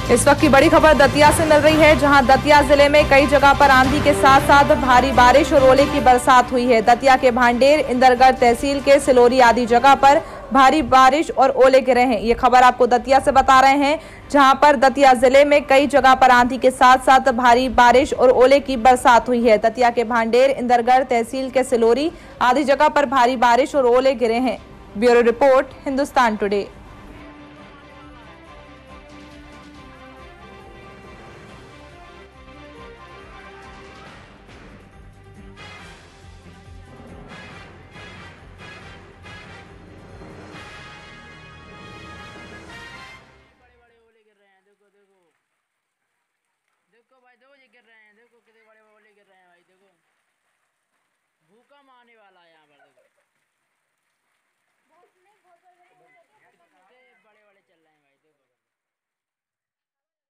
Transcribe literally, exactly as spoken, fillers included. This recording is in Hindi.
इस वक्त की बड़ी खबर दतिया से मिल रही है, जहां दतिया जिले में कई जगह पर आंधी के साथ साथ भारी बारिश और ओले की बरसात हुई है। दतिया के भांडेर, इंदरगढ़ तहसील के सिलोरी आदि जगह पर भारी बारिश और ओले गिरे हैं। ये खबर आपको दतिया से बता रहे हैं, जहां पर दतिया जिले में कई जगह पर आंधी के साथ साथ भारी बारिश और ओले की बरसात हुई है। दतिया के भांडेर, इंदरगढ़ तहसील के सिलोरी आदि जगह पर भारी बारिश और ओले गिरे हैं। Bureau report, Hindustan today. देखो भाई, देखो ये गिर रहे हैं, देखो कितने बड़े ओले गिर रहे हैं भाई, देखो भूकंप आने वाला है यहाँ पर, देखो।